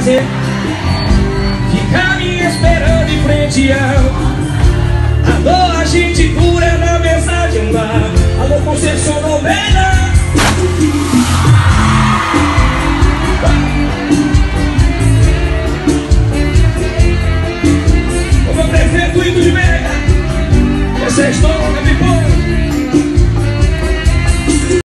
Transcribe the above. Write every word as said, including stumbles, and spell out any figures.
fazer? Ficar me esperando em frente ao... A dor a gente cura na mesa de um bar. Alô, Conceição Almeida. O meu prefeito Indo de Veiga. Essa é a história.